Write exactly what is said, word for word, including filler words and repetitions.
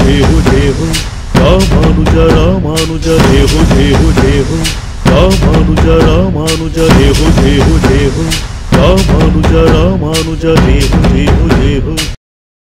जय हो जय हो रामानुज रामानुज जय हो जय हो जय हो रामानुज रामानुज जय हो जय हो जय हो रामानुज रामानुज जय हो जय हो जय हो।